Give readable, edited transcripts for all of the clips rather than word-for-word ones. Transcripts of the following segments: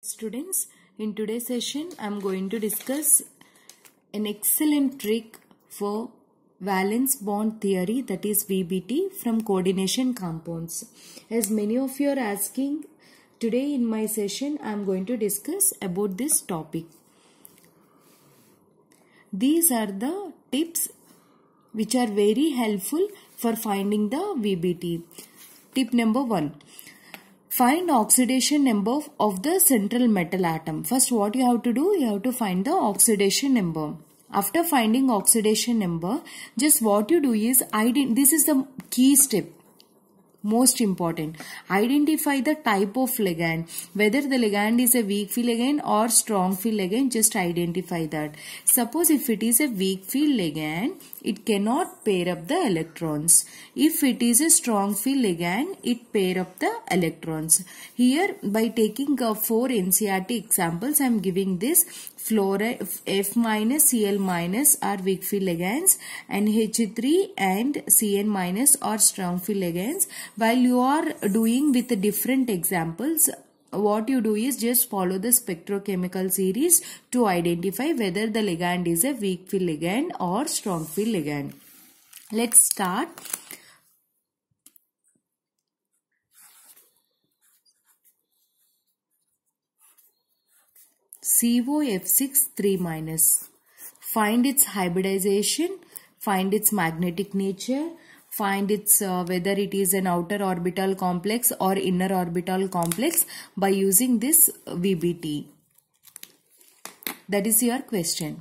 Students, in today's session I am going to discuss an excellent trick for valence bond theory, that is VBT, from coordination compounds. As many of you are asking, today in my session I am going to discuss about this topic. These are the tips which are very helpful for finding the VBT. Tip number 1. Find oxidation number of the central metal atom. First, what you have to do? You have to find the oxidation number. After finding oxidation number, just what you do is, this is the key step. Most important. Identify the type of ligand. Whether the ligand is a weak field ligand or strong field ligand, just identify that. Suppose if it is a weak field ligand, it cannot pair up the electrons. If it is a strong field ligand, it pair up the electrons. Here, by taking 4 NCERT examples, I am giving this. Fluoride F minus Cl minus are weak field ligands, and H3 and Cn minus are strong field ligands. While you are doing with the different examples, what you do is just follow the spectrochemical series to identify whether the ligand is a weak field ligand or strong field ligand. Let's start. COF6 3-. Find its hybridization, find its magnetic nature, find its whether it is an outer orbital complex or inner orbital complex by using this VBT. That is your question.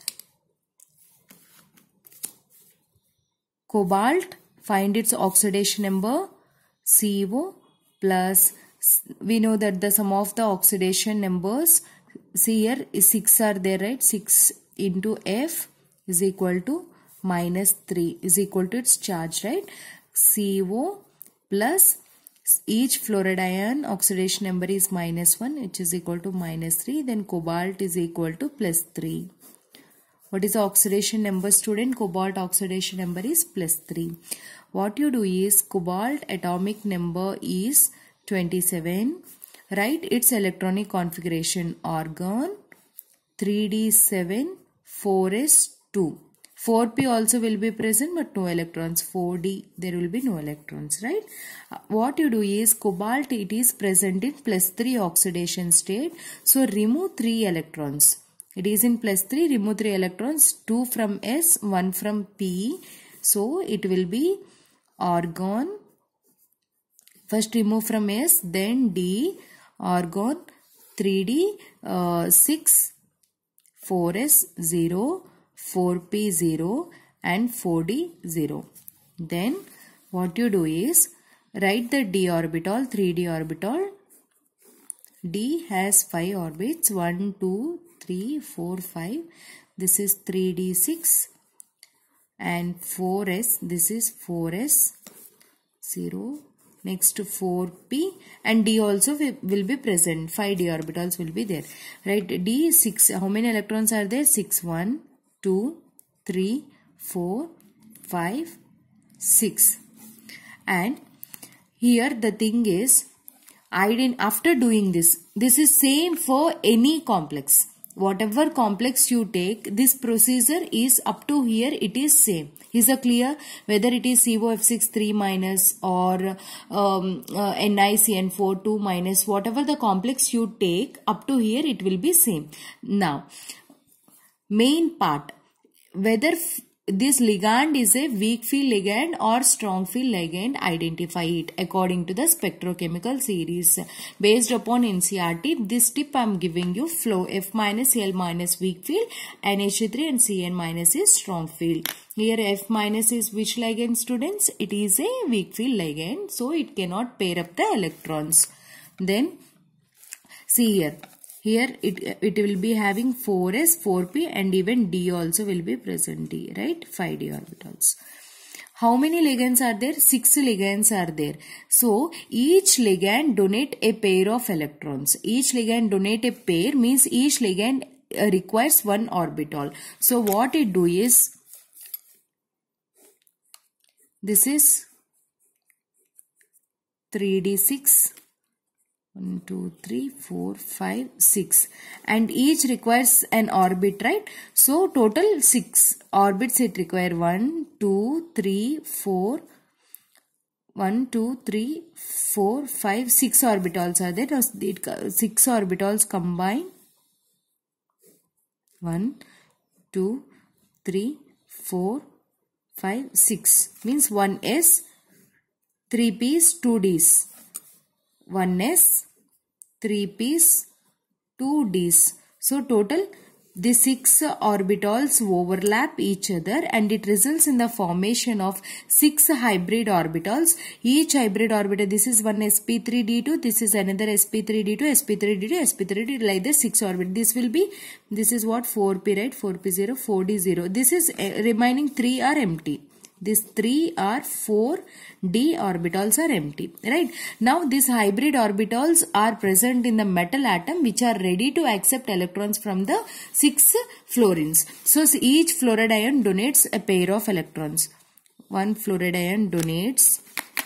Cobalt, find its oxidation number, CO plus, we know that the sum of the oxidation numbers, see here is 6 are there, right? 6 into F is equal to minus 3 is equal to its charge, right? CO plus each fluoride ion oxidation number is minus 1, which is equal to minus 3. Then cobalt is equal to plus 3. What is the oxidation number, student? Cobalt oxidation number is plus 3. What you do is, cobalt atomic number is 27. Write its electronic configuration: argon 3d7 4s2. 4p also will be present but no electrons. 4d there will be no electrons, right? What you do is, cobalt, it is present in plus 3 oxidation state, so remove 3 electrons. It is in plus 3, remove 3 electrons, 2 from S, 1 from P, so it will be argon. First remove from S, then D, argon 3d 6 4s 0 4p 0 and 4d 0. Then what you do is, write the d orbital, 3d orbital. D has 5 orbits, 1 2 3 4 5. This is 3d6 and 4s, this is 4s 0. Next to 4p, and D also will be present. 5 d orbitals will be there. Right? D 6. How many electrons are there? 6. 1, 2, 3, 4, 5, 6. And here the thing is, after doing this is same for any complex. Whatever complex you take, this procedure is up to here, it is same. Is it clear? Whether it is COF6 3- or NiCN4 2-, whatever the complex you take, up to here it will be same. Now, main part, whether this ligand is a weak field ligand or strong field ligand, identify it according to the spectrochemical series. Based upon NCERT, this tip I am giving you. Flow F minus L minus weak field, and H3 and Cn minus is strong field. Here F minus is which ligand, students? It is a weak field ligand, so it cannot pair up the electrons. Then see here. Here it will be having 4s, 4p, and even D also will be present, D, right? 5d orbitals. How many ligands are there? 6 ligands are there. So each ligand donate a pair of electrons. Each ligand donate a pair means each ligand requires 1 orbital. So what it do is, this is 3d6 1, 2, 3, 4, 5, 6. And each requires an orbit, right? So total 6 orbits it require. 1, 2, 3, 4. 1, 2, 3, 4, 5, 6 orbitals are there. 6 orbitals combine. 1, 2, 3, 4, 5, 6. Means 1s, 3p's, 2d's. 1s, 3p's, 2d's. So total the 6 orbitals overlap each other and it results in the formation of 6 hybrid orbitals. Each hybrid orbital, this is one sp3d2, this is another sp3d2, sp3d2, sp3d2, like this 6 orbit. This is what 4p, right? 4p0, 4d0. This is remaining 3 are empty. These 3 or 4 d orbitals are empty, right? Now these hybrid orbitals are present in the metal atom which are ready to accept electrons from the 6 fluorines. So each fluoride ion donates a pair of electrons. One fluoride ion donates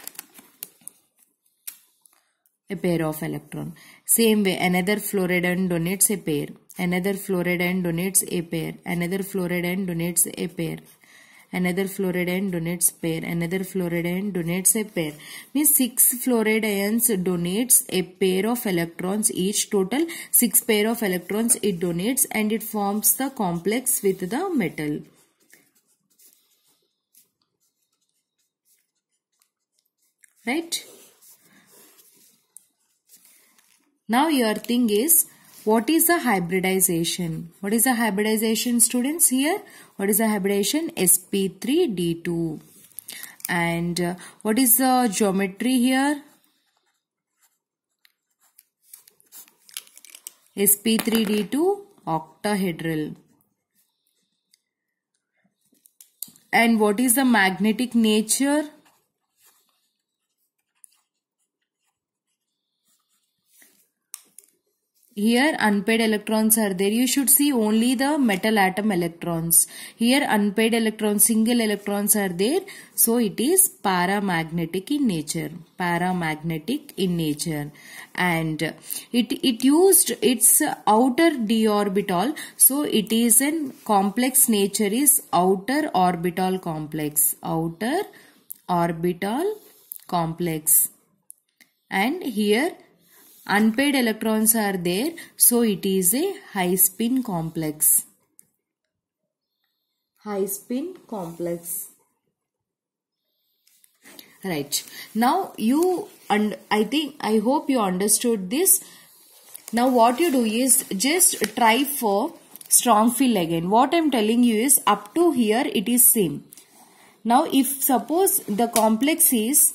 a pair of electron. Same way another fluoride ion donates a pair. Another fluoride ion donates a pair. Another fluoride ion donates a pair. Another fluoride ion donates pair. Another fluoride ion donates a pair. Means 6 fluoride ions donates a pair of electrons each. Total 6 pair of electrons it donates and it forms the complex with the metal. Right? Now your thing is, what is the hybridization? What is the hybridization, students, here? What is the hybridization? sp3d2. And what is the geometry here? sp3d2 octahedral. And what is the magnetic nature? Here unpaired electrons are there. You should see only the metal atom electrons. Here unpaired electrons, single electrons are there. So it is paramagnetic in nature. Paramagnetic in nature. And it used its outer d orbital. So it is in complex nature is outer orbital complex. Outer orbital complex. And here unpaired electrons are there, so it is a high spin complex. High spin complex. Right. Now I hope you understood this. Now what you do is just try for strong field again. What I am telling you is up to here it is same. Now if suppose the complex is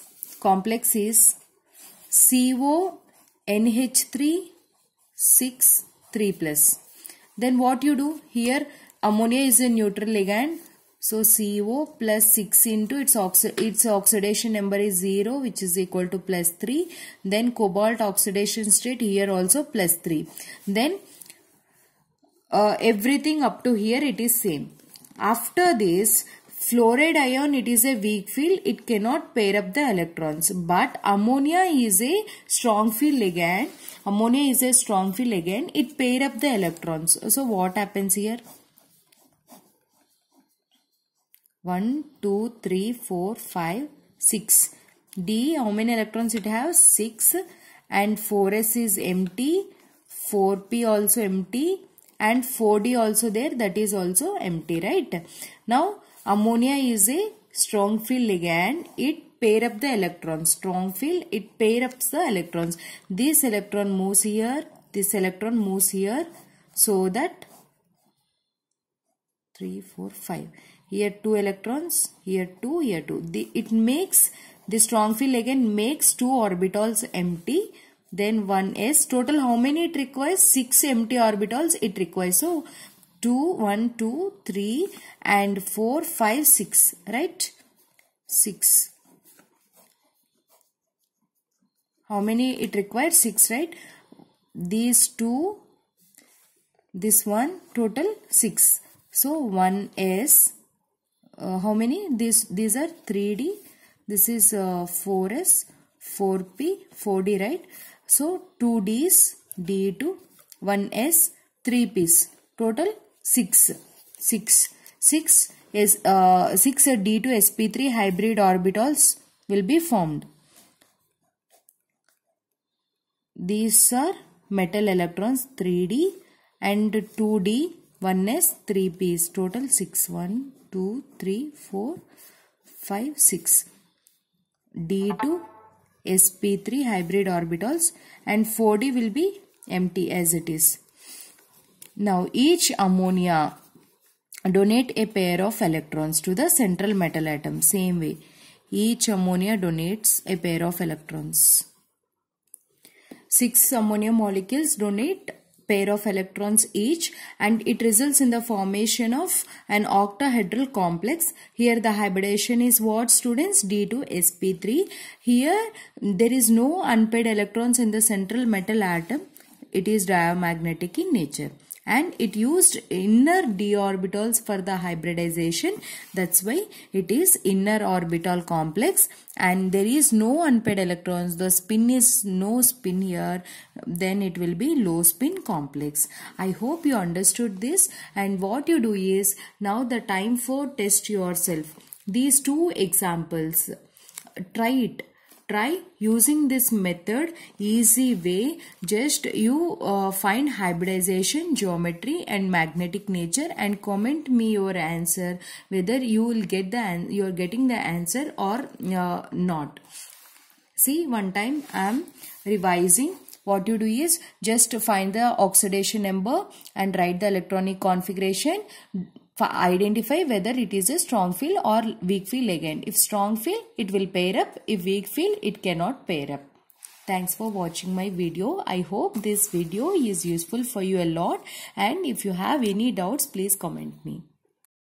CO NH3 6 3 plus. Then what you do here, ammonia is a neutral ligand, so CO plus 6 into its oxidation number is 0, which is equal to plus 3. Then cobalt oxidation state here also plus 3. Then everything up to here it is same. After this, fluoride ion, it is a weak field. It cannot pair up the electrons. But ammonia is a strong field ligand. Ammonia is a strong field ligand. It pair up the electrons. So what happens here? 1, 2, 3, 4, 5, 6. D, how many electrons it has? 6. And 4s is empty. 4p also empty. And 4d also there. That is also empty, right? Now, ammonia is a strong field ligand. It pair up the electrons. Strong field, it pair up the electrons. This electron moves here. This electron moves here. So that 3, 4, 5. Here 2 electrons. Here 2, here 2. It makes, the strong field ligand makes 2 orbitals empty. Then 1s. Total how many it requires? 6 empty orbitals it requires. So 2, 1, 2, 3 and 4, 5, 6, right? 6. How many it requires? 6, right? These 2, this one, total 6. So 1s, how many? These are 3d. This is 4s, 4p, 4d, right? So 2 Ds, D2, 1 S, 3 Ps. Total 6. 6 is 6 D2 sp3 hybrid orbitals will be formed. These are metal electrons 3D and 2D, 1s, 3p's. Total 6. 1, 2, 3, 4, 5, 6. D2 sp3 hybrid orbitals and 4D will be empty as it is. Now each ammonia donate a pair of electrons to the central metal atom. Same way, each ammonia donates a pair of electrons. 6 ammonia molecules donate pair of electrons each, and it results in the formation of an octahedral complex. Here the hybridization is what, students? D2sp3. Here there is no unpaired electrons in the central metal atom. It is diamagnetic in nature, and it used inner d orbitals for the hybridization. That's why it is inner orbital complex, and there is no unpaired electrons. The spin is no spin here, then it will be low spin complex. I hope you understood this, and what you do is, now the time for test yourself. These two examples, try it. Try using this method, easy way. Just you find hybridization, geometry and magnetic nature, and comment me your answer whether you will get you are getting the answer or not. See, one time I am revising. What you do is just find the oxidation number and write the electronic configuration. Identify whether it is a strong field or weak field ligand. If strong field, it will pair up. If weak field, it cannot pair up. Thanks for watching my video. I hope this video is useful for you a lot, and if you have any doubts, please comment me.